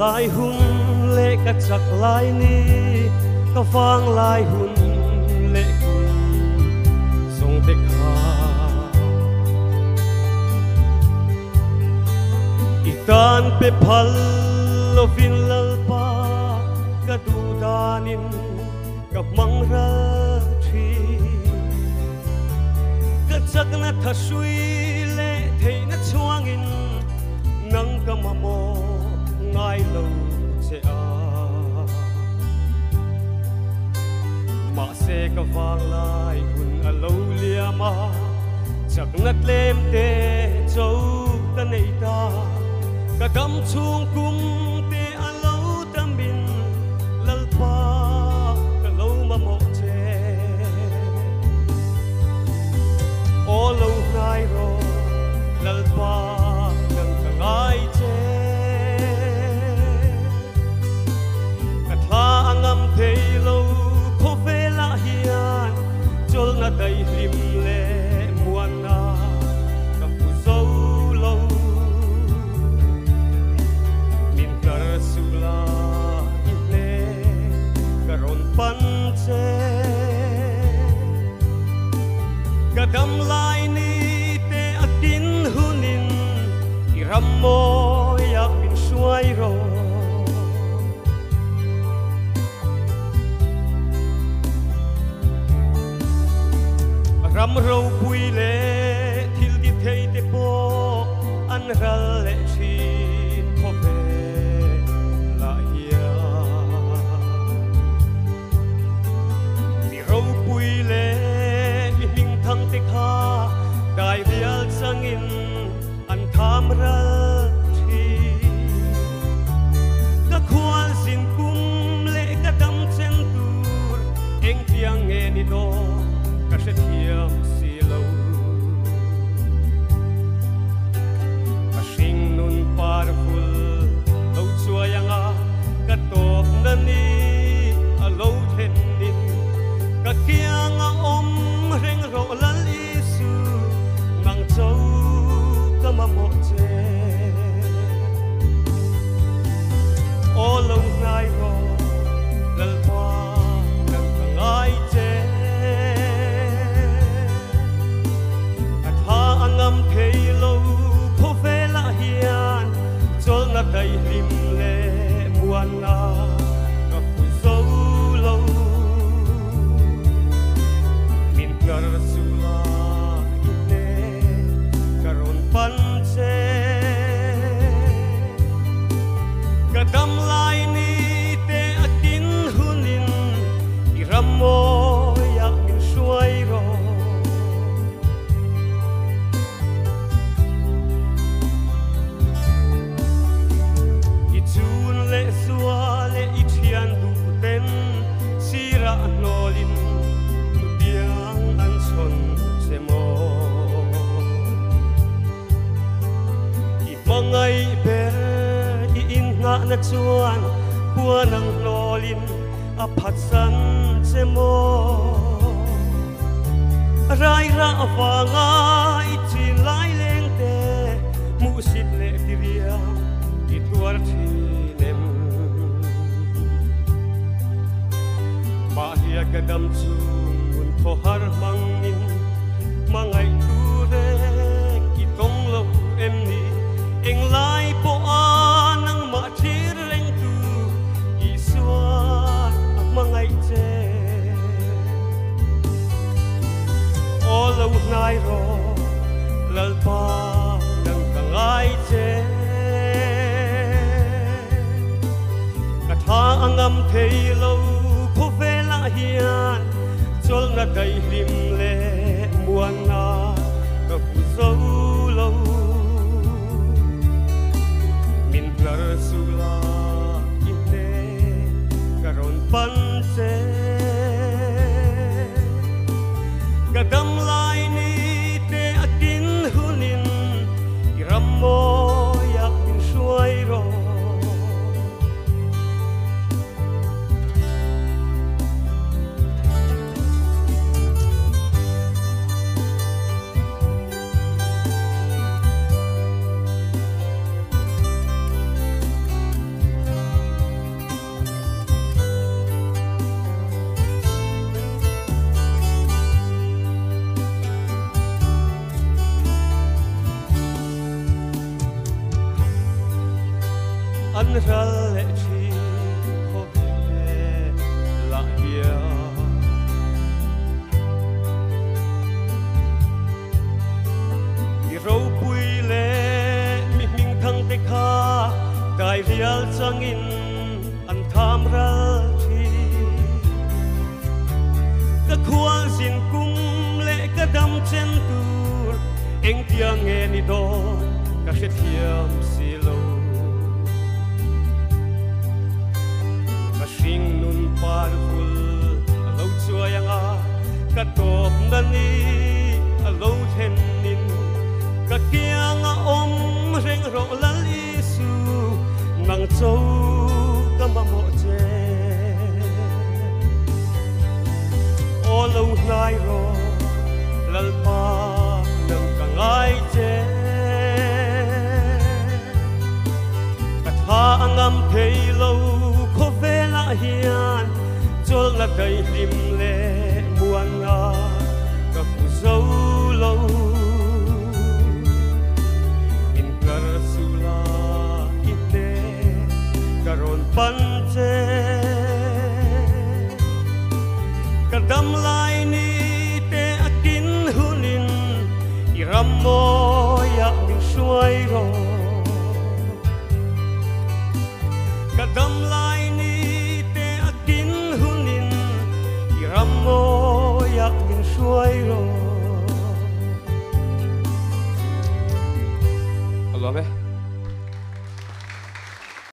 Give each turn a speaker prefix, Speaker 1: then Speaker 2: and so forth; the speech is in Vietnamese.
Speaker 1: lai hun le ka chak lai ni ka fang lai hun le kun song te kha itan pe phal lo vin lal pa ka du danin ka mang ra thi ka chak na tha sui le thei na chuang in nang ka ma mo ngai lo che a ma se ka wang lai hun a lo lia ma chak na tlem te chou ta nei ta ka dam chung kum te a lo tam bin lal pa ka lo ma mo che o lo nai ro lal pa nang ka ngai che ka tha angam thei lo kho ve la hian chol na dai hlim le muan na ka pu zo lo min kar su la in le ka ron pan che ka dam lai ni te akin hunin iram mo yak min suai ro ram ro pui le thil di thei te po an ral le chin pho ve la ya mi ro pui le mi hing thang te kha dai rial changin an tham ral thi ka khwal sin kum le ka dam chen tur eng tiang nge ni do ka se thiam si lo ka sing nun par ful lo chuayanga ka top na ni a lo then din ka kianga om reng ro lal isu nang chou ka ma mo che o lo nai ro lal pa nang ka ngai che angam thei lo kho ve la hian chol na dai hlim le muan na ka pu zo lo min kar su la in le ka ron pan che ka dam lai ni te akin hunin iram mo yak min suai ro nolin tu biang an son se mo i mangai ber i in nga na chuan puan ang nolin a phat san se mo rai ra awanga i chin lai leng te mu sit le tiria i tuar thi Mahia kadam chung mun tho har mangin mangai tu reng i tong lo em ni eng lai po anang ma thir reng tu i suan ak mangai che o lo nai ro lal pa nang ka ngai che ka tha angam thei lo hian chol na dai hlim le muan na ka pu zo lo min kar su la in le ka ron pan che ka dam lai ni te akin hunin iram mo yak min suai ro an ral le chi kho le la hia i ro pui le mi ming thang te kha kai rial changin an tham ral chi ka khuang sin kum le ka dam chen tur eng tiang nghe ni do ka khet hiam si lo ka sing nun par hul lo chua yang a ka top na ni a lo then nin ka kiang a om reng ro lal isu nang châu ka ma mo che o lo nai ro lal pa nang ka ngai che ka tha angam thei lo kho ve la hian chol na kai lim le muan nga ka pu zo lo in kar sula ite karon pan che ka dam lai ni te akin hunin iram mo ya min suai ro ka dam lai ni te akin hunin iram mo ya min suai ro. Alo be